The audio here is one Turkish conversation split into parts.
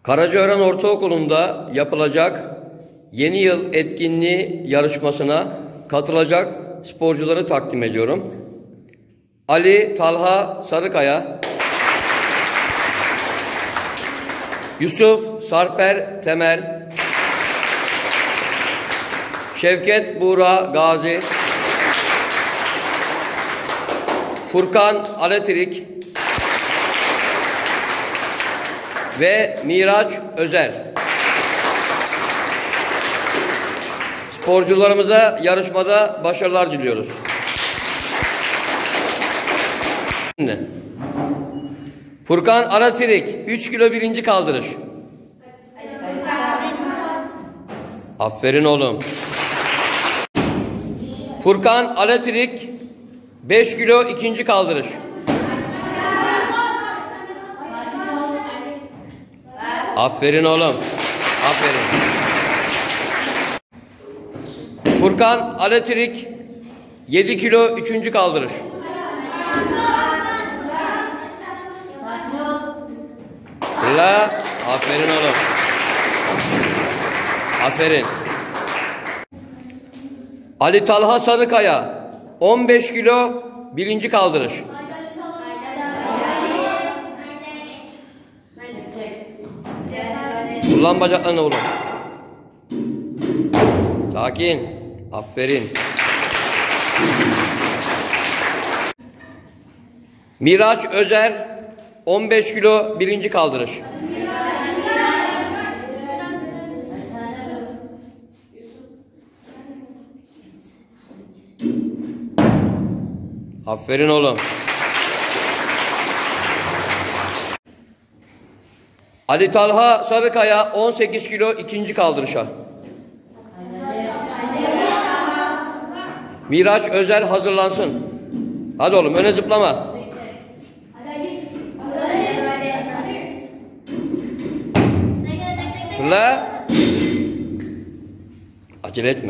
Karacaören Ortaokulu'nda yapılacak yeni yıl etkinliği yarışmasına katılacak sporcuları takdim ediyorum. Ali Talha Sarıkaya, Yusuf Sarper Temel, Şevket Buğra Gazi, Furkan Aletirik ve Miraç Özer. Sporcularımıza yarışmada başarılar diliyoruz. Furkan Aletirik 3 kilo birinci kaldırış. Aferin oğlum. Furkan Aletirik 5 kilo ikinci kaldırış. Aferin oğlum. Aferin. Furkan Aletirik 7 kilo üçüncü kaldırış. La. Aferin oğlum. Aferin. Ali Talha Sarıkaya 15 kilo birinci kaldırış. Kullan bacaklarını oğlum. Sakin. Aferin. Miraç Özer 15 kilo birinci kaldırış. Aferin oğlum. Ali Talha Sarıkaya 18 kilo ikinci kaldırışa. Miraç Özer hazırlansın. Hadi oğlum öne zıplama. Fırla. Acele etme.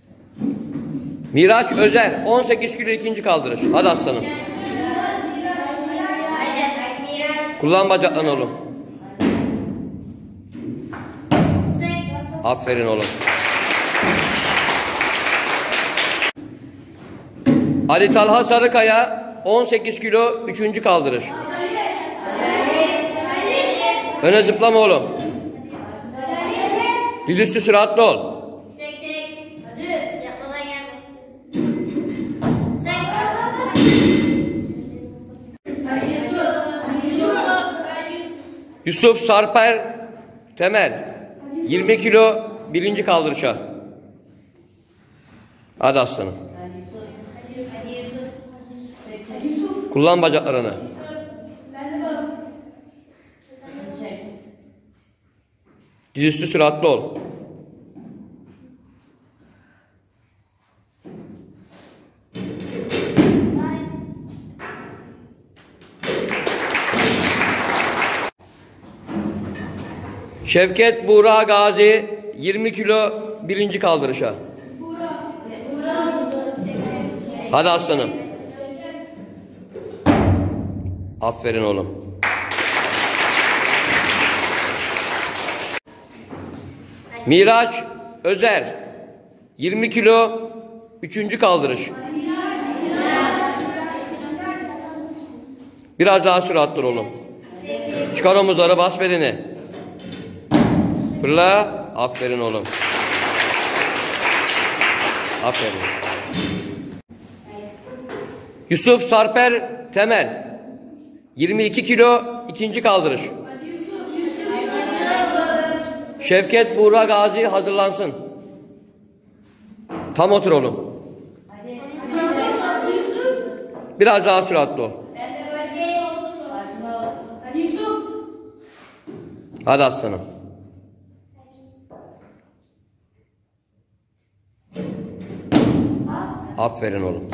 Miraç Özer 18 kilo ikinci kaldırış. Hadi aslanım. Kullan bacaklarını oğlum. Aferin oğlum. Ali Talha Sarıkaya 18 kilo üçüncü kaldırış. Öne zıplama oğlum. Dizüstü süratli ol. Yusuf Sarper Temel 20 kilo birinci kaldırışa. Hadi aslanım. Kullan bacaklarını. Dizüstü süratli ol. Şevket Buğra Gazi 20 kilo birinci kaldırışa. Hadi aslanım. Aferin oğlum. Miraç Özer 20 kilo üçüncü kaldırış. Biraz daha süratli oğlum. Çıkar omuzları, bas belini. Fırla. Aferin oğlum. Aferin. Yusuf Sarper Temel 22 kilo ikinci kaldırış. Şevket Buğra Gazi hazırlansın. Tam otur oğlum. Biraz daha süratli ol. Hadi aslanım. Aferin oğlum.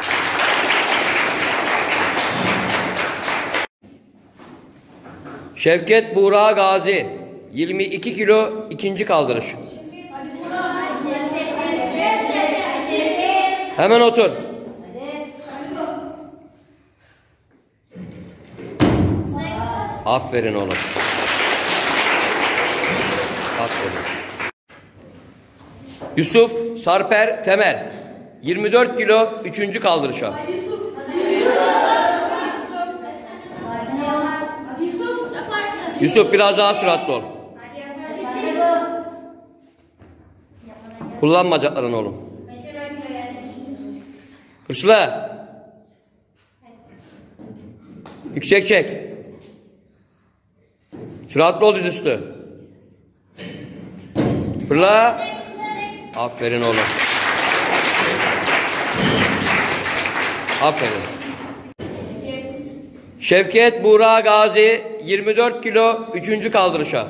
Şevket Buğra Gazi 22 kilo ikinci kaldırış. Hemen otur. Aferin oğlum. Aferin. Yusuf Sarper Temel 24 kilo 3. kaldırışa. Yusuf biraz daha süratli ol. Kullan bacaklarını oğlum. Hırslı. Yüksek çek. Süratli ol dizüstü. Fırla. Aferin oğlum. Aferin. Şevket Buğra Gazi 24 kilo 3. kaldırışa.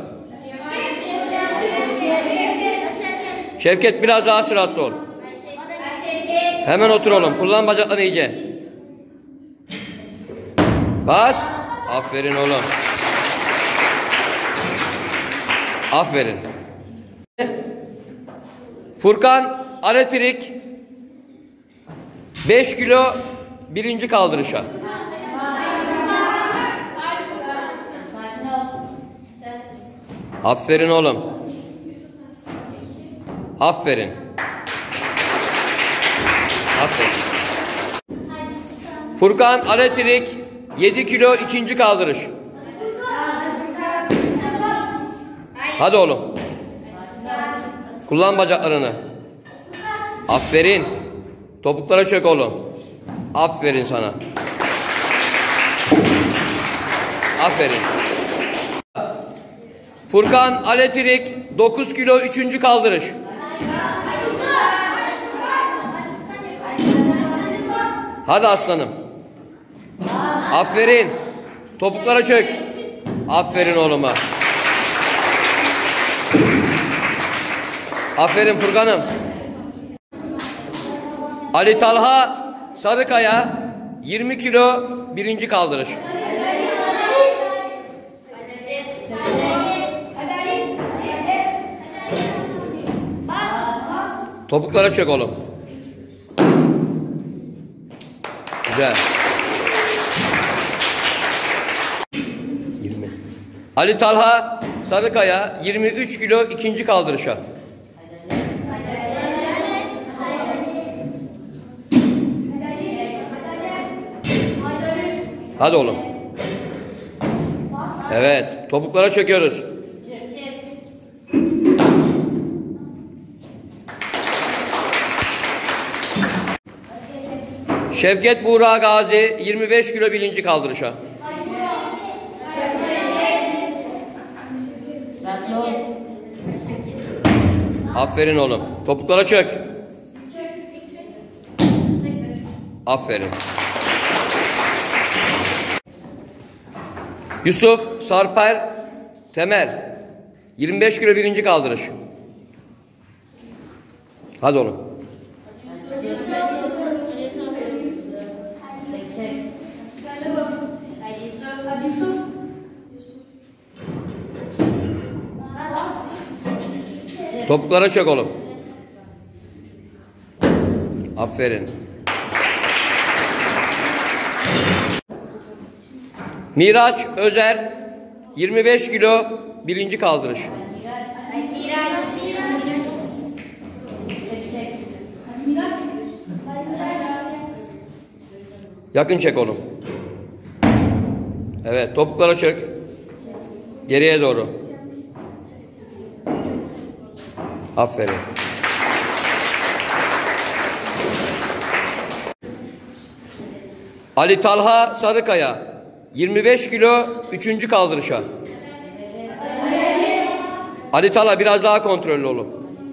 Şevket biraz daha süratli ol. Hemen otur oğlum. Kullan bacaklarını iyice. Bas. Aferin oğlum. Aferin. Furkan Aletrik 5 kilo 1. kaldırışa. Aferin oğlum. Aferin. Aferin. Furkan Aletrik 7 kilo 2. kaldırış. Hadi oğlum. Kullan bacaklarını. Aferin. Topuklara çök oğlum. Aferin sana. Aferin. Furkan Aletrik 9 kilo 3. kaldırış. Hadi aslanım. Aferin. Topuklara çök. Aferin oğluma. Aferin Furkan'ım. Ali Talha Sarıkaya 20 kilo 1. kaldırış. Topuklara çök oğlum. Güzel. 20. Ali Talha Sarıkaya 23 kilo 2. kaldırışa. Hadi oğlum. Evet. Topuklara çöküyoruz. Şevket Buğra Gazi 25 kilo 1. kaldırışa. Aferin oğlum. Topuklara çök. Aferin. Yusuf Sarper Temel 25 kilo 1. kaldırış. Hadi oğlum. Topuklara çök oğlum. Aferin. Miraç Özer 25 kilo 1. kaldırış. Yakın çek oğlum. Evet, topuklara çök. Geriye doğru. Aferin. Ali Talha Sarıkaya 25 kilo 3. kaldırışa. Ali Talha biraz daha kontrollü olun.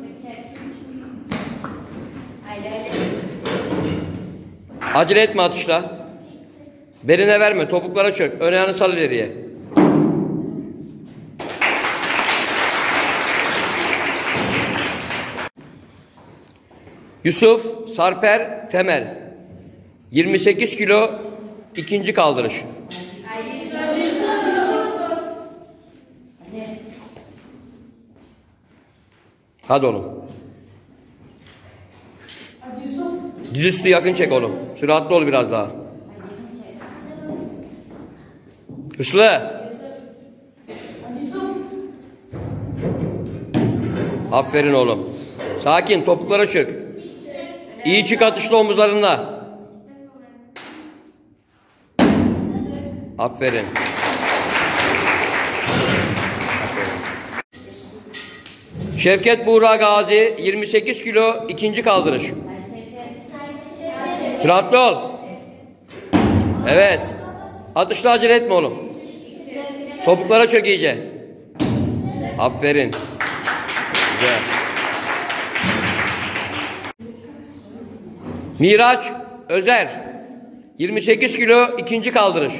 Acele etme atışla. Beline verme, topuklara çök. Ön ayağını sal ileriye. Yusuf Sarper Temel 28 kilo 2. kaldırış. Hadi oğlum. Dizüstü yakın çek oğlum. Süratli ol biraz daha. Hırslı. Aferin oğlum. Sakin, topuklara çök. İyi çık atışlı omuzlarında. Aferin. Şevket Buğra Gazi 28 kilo ikinci kaldırış. Süratli ol. Evet. Atışla acele etme oğlum. Topuklara çök iyice. Aferin. Güzel. Miraç Özer 28 kilo ikinci kaldırış.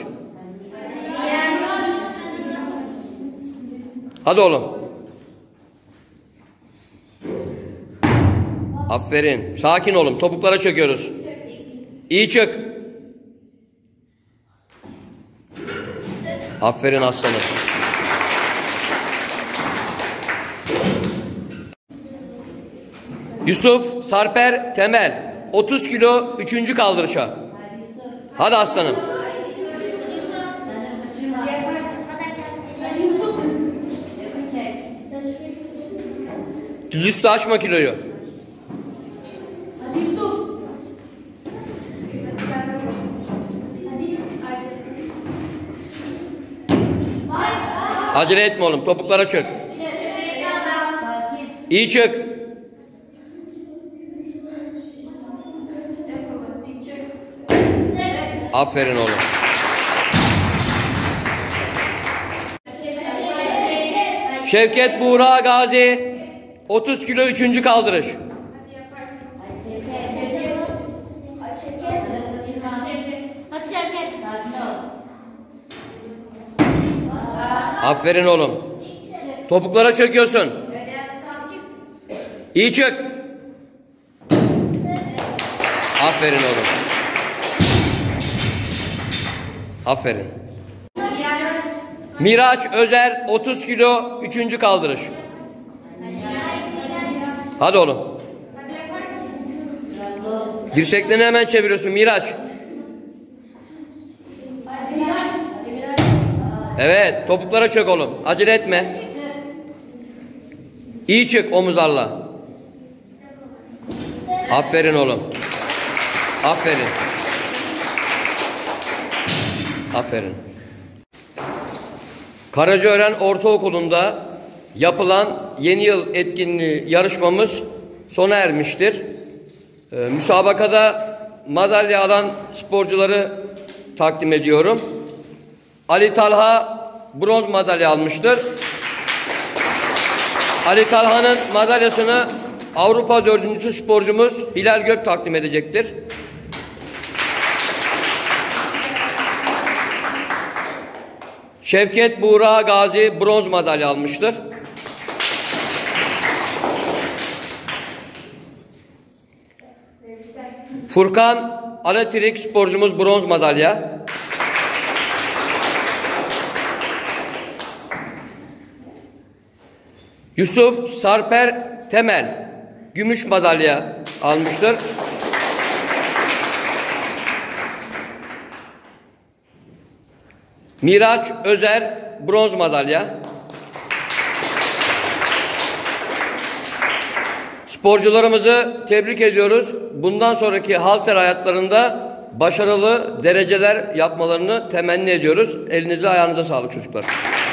Hadi oğlum. Aferin. Sakin oğlum. Topuklara çöküyoruz. İyi çök. Aferin aslanım. Yusuf Sarper Temel 30 kilo 3. kaldırışa. Hadi aslanım. Düzüstü açma kiloyu. Acele etme oğlum. Topuklara çök. İyi çök. Aferin oğlum. Şevket Buğra Gazi 30 kilo 3. kaldırış. Aferin oğlum. Topuklara çöküyorsun. İyi çök. Aferin oğlum. Aferin. Miraç Özer 30 kilo 3. kaldırış. Hadi oğlum. Dirseklerini hemen çeviriyorsun Miraç. Evet, topuklara çök oğlum. Acele etme. İyi çık omuzlarla. Aferin oğlum. Aferin. Aferin. Karacaören Ortaokulu'nda yapılan yeni yıl etkinliği yarışmamız sona ermiştir. Müsabakada madalya alan sporcuları takdim ediyorum. Ali Talha bronz madalya almıştır. Ali Talha'nın madalyasını Avrupa 4. sporcumuz Hilal Gök takdim edecektir. Şevket Buğra Gazi bronz madalya almıştır. Furkan Alatirik sporcumuz bronz madalya. Yusuf Sarper Temel gümüş madalya almıştır. Miraç Özer bronz madalya. Sporcularımızı tebrik ediyoruz. Bundan sonraki halter hayatlarında başarılı dereceler yapmalarını temenni ediyoruz. Elinize ayağınıza sağlık çocuklar.